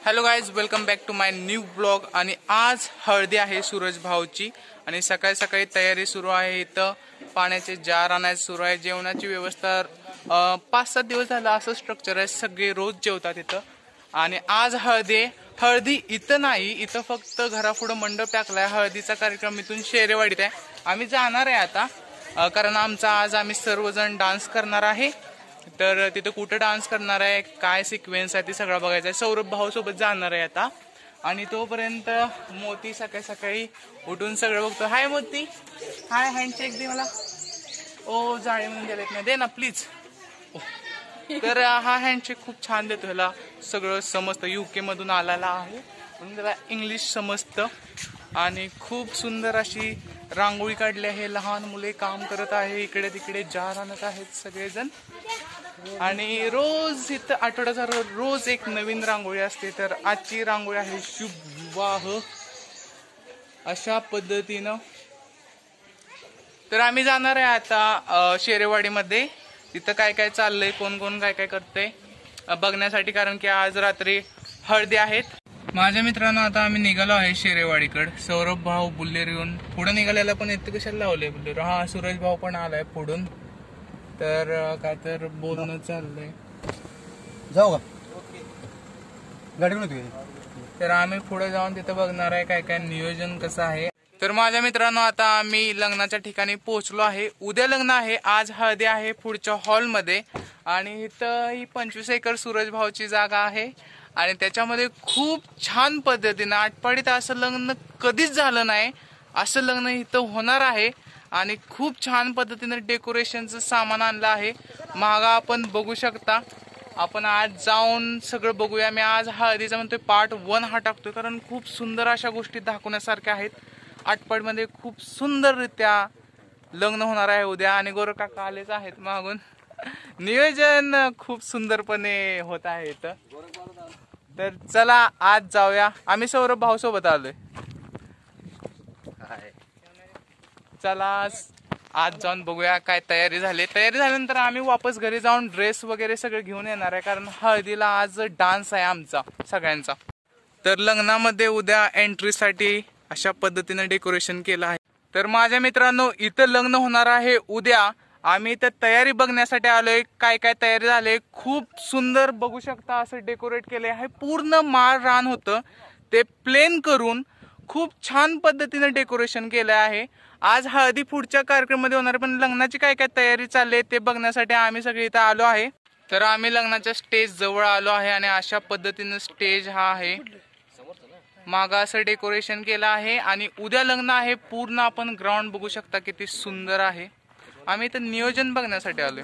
Hello guys, welcome back to my new blog. आणि आज हळदी आहे सूरज भाऊची आणि सकाळी सकाळी तयारी सुरू आहे। इथं पाण्याचे जार आणायचे सुरू आहे। जेवणाची व्यवस्था 5-7 दिवस झाला असं स्ट्रक्चर आहे। सगळे रोज जेवतात इथं। आणि आज हळदी इथं नाही, इथं फक्त घरापुढं मंडप टाकलाय। हळदीचा कार्यक्रम इथून शेरेवाडीत आहे। आम्ही जाणार आहे आता, कारण आज आम्ही सर्वजण डान्स करणार आहे। तर तिथे कुठे डान्स करणार आहे, काय सिक्वेन्स आहे ते सगळं बघायचं आहे। सौरभ भाऊ सोबत जाणार आहे आता। आणि तोपर्यंत मोती सकाळी सकाळी उठून सगळं बघतो। हाय मोती, हाय, हँडशेक दे मला। ओ जाळे म्हणून गेलेत ना, दे ना प्लीज। तर हा हँडशेक खूप छान देतो, ह्याला सगळं समजतं। UK मधून आलेला आहे म्हणून त्याला इंग्लिश समजतं। आणि खूप सुंदर अशी रांगोळी काढली आहे। लहान मुले काम करत आहे, इकडे तिकडे जार आणत आहेत सगळेजण। आणि रोज इथं आठवड्याचा रोज एक नवीन रांगोळी असते। तर आजची रांगोळी आहे शुभ विवाह, अशा पद्धतीनं। तर आम्ही जाणार आहे आता शेरेवाडीमध्ये। तिथं काय काय चाललंय, कोण कोण काय काय करतंय बघण्यासाठी, कारण की आज रात्री हळदी आहेत। माझ्या मित्रांनो, आता आम्ही निघालो आहे शेरेवाडीकडे। सौरभ भाऊ बुल्लेर येऊन पुढे निघालेला, पण इथे कशाला लावले बुल्लेर। हा सूरज भाऊ पण आलाय पुढून। तर काय तर बोलणं चाललंय, जाऊ का गाडी। तर आम्ही पुढे जाऊन तिथं बघणार आहे काय काय नियोजन कसं आहे। तर माझ्या मित्रांनो, आता आम्ही लग्नाच्या ठिकाणी पोहोचलो आहे। उद्या लग्न आहे, आज हळदी आहे पुढच्या हॉलमध्ये। आणि इथं ही 25 एकर सूरज भाऊची जागा आहे। आणि त्याच्यामध्ये खूप छान पद्धतीनं, आटपाडीत असं लग्न कधीच झालं नाही, असं लग्न इथं होणार आहे। आणि खूप छान पद्धतीनं डेकोरेशनचं सामान आणलं आहे। मागं आपण बघू शकता। आपण आज जाऊन सगळं बघूया। मी आज हळदीचा म्हणतोय पार्ट 1 हा टाकतोय, कारण खूप सुंदर अशा गोष्टी दाखवण्यासारख्या आहेत। आटपाडीमध्ये खूप सुंदररित्या लग्न होणार आहे उद्या। आणि गोर काका आलेच आहेत मागून। नियोजन खूप सुंदरपणे होत आहे इथं। तर चला आज जाऊया। आम्ही सौरभ भाऊ सोबत आलोय। चला आज जाऊन बघूया काय तयारी झाली। तयारी झाल्यानंतर आम्ही वापस घरी जाऊन ड्रेस वगैरे सगळं घेऊन येणार आहे, कारण हळदीला आज डान्स आहे आमचा सगळ्यांचा। तर लग्नामध्ये उद्या एंट्रीसाठी अशा पद्धतीने डेकोरेशन केलं आहे। तर माझ्या मित्रांनो, इथं लग्न होणार आहे उद्या। आम्ही इथं तयारी बघण्यासाठी आलोय, काय काय तयारी झाली। खूप सुंदर बघू शकता, असं डेकोरेट केले आहे। पूर्ण माळ रान होतं ते प्लेन करून खूप छान पद्धतीने डेकोरेशन केलं आहे। आज हळदी पुढच्या कार्यक्रमामध्ये होणार, पण लग्नाची काय काय तयारी चालली आहे ते बघण्यासाठी आम्ही सगळे इथं आलो आहे। तर आम्ही लग्नाच्या स्टेज जवळ आलो आहे। आणि अशा पद्धतीनं स्टेज हा आहे, मागं असं डेकोरेशन केलं आहे। आणि उद्या लग्न आहे, पूर्ण आपण ग्राउंड बघू शकता किती सुंदर आहे। आम्ही इथं नियोजन बघण्यासाठी आलोय।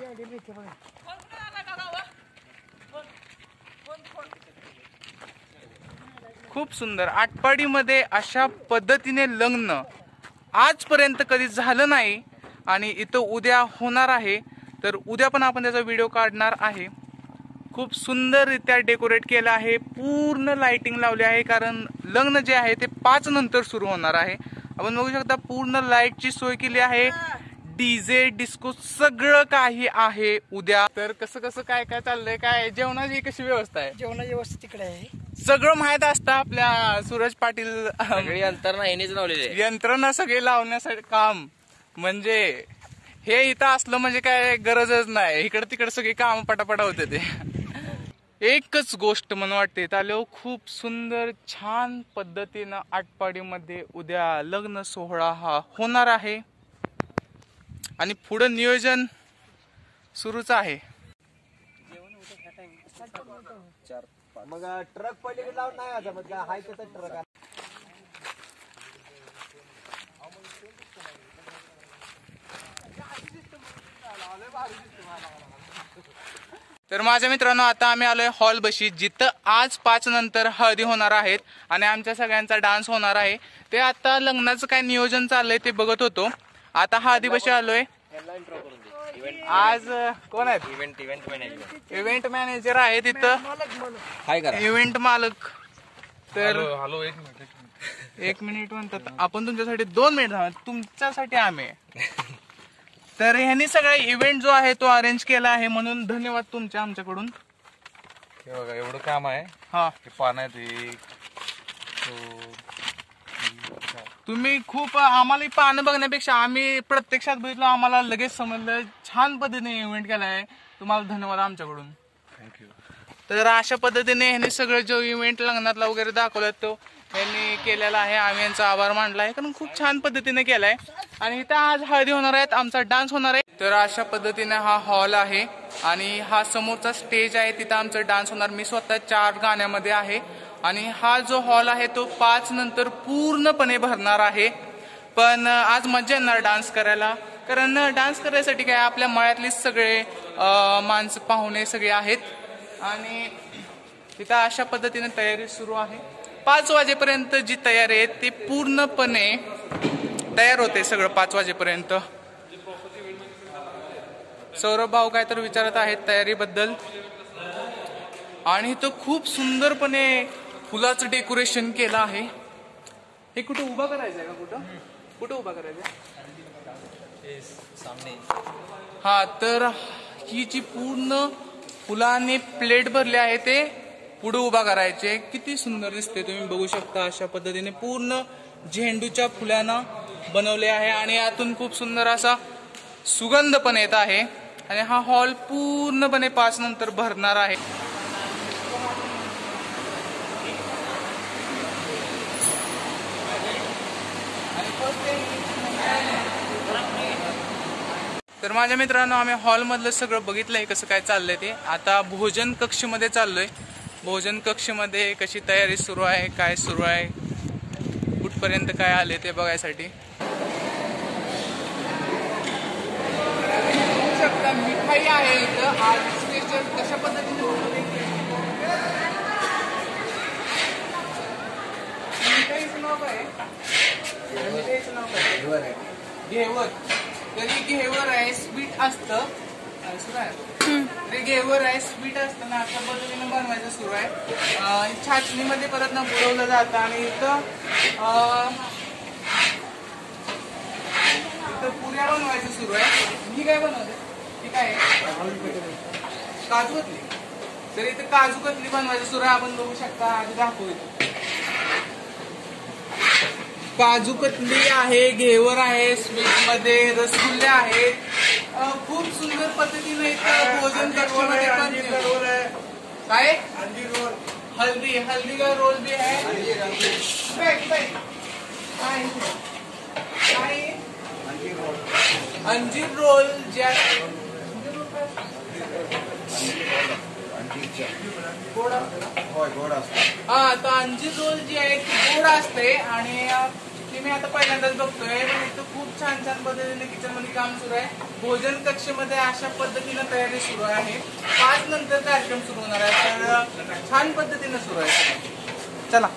खूप सुंदर। आटपाडीमध्ये अशा पद्धतीने लग्न आजपर्यंत कधी झालं नाही, आणि इथं उद्या होणार आहे। तर उद्या पण आपण त्याचा व्हिडिओ काढणार आहे। खूप सुंदररित्या डेकोरेट केलं आहे, पूर्ण लाइटिंग लावली आहे, कारण लग्न जे आहे ते 5 नंतर सुरू होणार आहे। आपण बघू शकता पूर्ण लाईटची सोय केली आहे, डीजे डिस्को सगळं काही आहे उद्या। तर कसं कसं काय काय चाललंय, काय जेवणाची कशी व्यवस्था आहे? जेवणाची व्यवस्था तिकडे आहे, सगळं माहित असतं आपल्या सूरज पाटील। यंत्रणा सगळे लावण्यासाठी काम, म्हणजे हे इथं असलं म्हणजे काय गरजच नाही। इकडे तिकडे सगळी काम पटापटा होते ते। एकच गोष्ट म्हणून वाटते, इथं आलो खूप सुंदर छान पद्धतीनं आटपाडीमध्ये उद्या लग्न सोहळा हा होणार आहे। आणि पुढं नियोजन सुरूच आहे। मग ट्रक पलीकडे लावून नाही आता, मग हाय त्याचा ट्रक। तर माझ्या मित्रांनो, आता आम्ही आलोय हॉल बशी, जिथं आज 5 नंतर हळदी होणार आहेत आणि आमच्या सगळ्यांचा डान्स होणार आहे। ते आता लग्नाचं काय नियोजन चाललंय ते बघत होतो। आता हळदी बशी आलोय। आज कोण आहेत? इव्हेंट मॅनेजर आहे तिथं, इव्हेंट मालक। तर हॅलो, 1 मिनिट म्हणतात आपण, तुमच्यासाठी 2 मिनिट थांबा, तुमच्यासाठी आम्ही। तर ह्यांनी सगळा इव्हेंट जो आहे तो अरेंज केला आहे, म्हणून धन्यवाद तुमचे आमच्याकडून। हे बघा एवढं काम आहे. हा हे पाण्यात 1 2 3 4. तुम्ही खूप आम्हाला पानं बघण्यापेक्षा आम्ही प्रत्यक्षात बघितलं, आम्हाला लगेच समजलं. छान पद्धतीने इव्हेंट केलाय, तुम्हाला धन्यवाद आमच्याकडून. थँक्यू. तर अशा पद्धतीने ह्यांनी सगळं जो इव्हेंट लग्नातला वगैरे दाखवला तो ह्यांनी केलेला आहे. आम्ही यांचा आभार मानला आहे, कारण खूप छान पद्धतीने केलाय. आणि इथं आज हळदी होणार आहेत, आमचा डान्स होणार आहे. तर अशा पद्धतीने हा हॉल आहे आणि हा समोरचा स्टेज आहे, तिथं आमचा डान्स होणार. मी स्वतः 4 गाण्यामध्ये आहे आणि हा जो हॉल आहे तो 5 नंतर पूर्णपणे भरणार आहे. पण आज मजा येणार डान्स करायला, कारण डान्स करायसाठी काय आपल्या मळ्यातलीच सगळे माणसं पाहुणे सगळे आहेत. आणि तिथं अशा पद्धतीने तयारी सुरू आहे. 5 वाजेपर्यंत जी तयारी आहे ती पूर्णपणे तयार होते सगळं 5 वाजेपर्यंत. सौरभ भाऊ काय तर विचारत आहेत तयारीबद्दल. आणि तो खूप सुंदरपणे फुलाचं डेकोरेशन केलं आहे. हे कुठं उभा करायचं आहे का? कुठं उभा करायचं आहे? हा, तर ही जी पूर्ण फुलाने प्लेट भरली आहे ते पुढे उभा करायचे. किती सुंदर दिसते, तुम्ही बघू शकता. अशा पद्धतीने पूर्ण झेंडूच्या फुलांना बनवले आहे आणि यातून खूप सुंदर असा सुगंध पण येत आहे. आणि हा हॉल पूर्णपणे 5 नंतर भरणार आहे. तर माझ्या मित्रांनो, आम्ही हॉलमधलं सगळं बघितलंय कसं काय चाललंय ते. आता भोजन कक्षमध्ये चाललोय. भोजन कक्षमध्ये कशी तयारी सुरू आहे, काय सुरू आहे, कुठपर्यंत काय आले ते बघायसाठी. बघू शकता मिठाई आहे इथं आज स्पेशल. कशा पद्धतीने मिठाईचं नाव काय? मिठाईचं नाव काय? घेवर. तरी घेवर आहे, स्वीट असतं. तरी घेवर आहे, स्वीट असतं ना. अशा पद्धतीने बनवायचं सुरू आहे. छाचणीमध्ये परत ना बुडवलं जातं. आणि इथं पुऱ्या बनवायचं सुरू आहे. ही काय बनवते? ती काय काजू कतली. तर इथं काजू कतली बनवायचं सुरू आहे. आपण बघू शकता, आधी दाखवू. काजू कतली आहे, घेवर आहे, स्वीट मध्ये रसगुल्ले आहेत. खूप सुंदर पद्धतीने इथं भोजन कक्षामध्ये काय हल्दी का रोल भी है. अंजीर रोल जे आहे हा, तर अंजीर रोल जी आहे ती गोड असते. आणि ती मी आता पहिल्यांदाच बघतोय. पण इथं खूप छान छान पद्धतीने किचन मध्ये काम सुरू आहे. भोजन कक्षेमध्ये अशा पद्धतीने तयारी सुरू आहे. 5 नंतर कार्यक्रम सुरू होणार आहे. तर छान पद्धतीने सुरू आहे. चला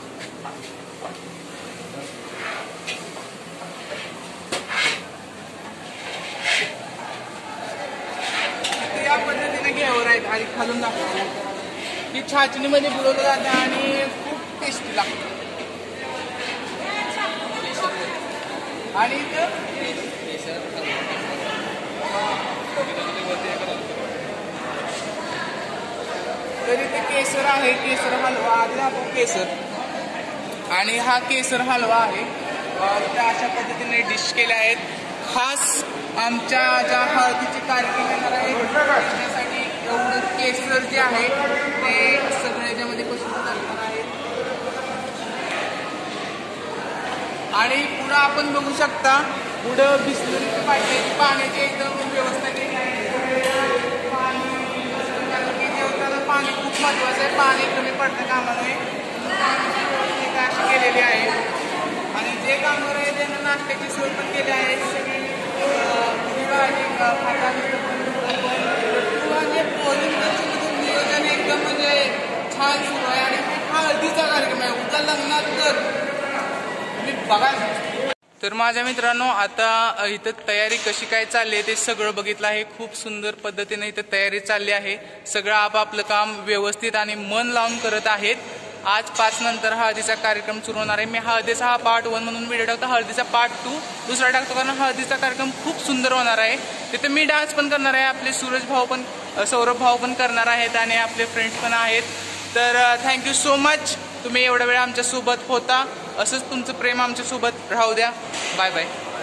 या पद्धतीने घेवर आहेत. आणि खालून दाखवतो ही छाचणीमध्ये बुडवलं जातं आणि खूप टेस्टी लागतं. आणि तरी ते केसर आहे, केसर हलवा. आधी दाखवू केसर. आणि हा केसर हलवा आहे. त्या अशा पद्धतीने डिश केल्या आहेत. खास आमच्या ज्या हळदीचे कार्यक्रम येणार आहेत त्यासाठी एवढं केसर जे आहे ते सगळे याच्यामध्ये पसंत करणार आहे. आणि पुढं आपण बघू शकता, पुढं बिस्लरीची पाण्याची एकदम व्यवस्था केली आहे. जेवताना पाणी खूप महत्वाचं आहे. पाणी कमी पडतं कामा नये अशी केलेली आहे. आणि जे कामगार आहे त्यांना नाश्त्याची सोय पण केली आहे. सगळी नियोजन एकदम म्हणजे छान सुरू आहे. आणि हळदीचा कार्यक्रम आहे. उद्या लग्नात तर बघा. तर माझ्या मित्रांनो, आता इथं तयारी कशी काय चालली आहे ते सगळं बघितलं आहे. खूप सुंदर पद्धतीने इथं तयारी चालली आहे. सगळं आपापलं काम व्यवस्थित आणि मन लावून करत आहेत. आज 5 नंतर हळदीचा कार्यक्रम सुरू होणार आहे. मी हळदीचा हा पार्ट 1 म्हणून व्हिडिओ टाकतो. हळदीचा पार्ट 2 दुसरा टाकतो, कारण हळदीचा कार्यक्रम खूप सुंदर होणार आहे. तिथे मी डान्स पण करणार आहे. आपले सूरज भाऊ पण सौरभ भाऊ पण करणार आहेत आणि आपले फ्रेंड्स पण आहेत. तर थँक्यू सो मच, तुम्ही एवढा वेळ आमच्यासोबत होता. असंच तुमचं प्रेम आमच्यासोबत राहू द्या. Bye bye.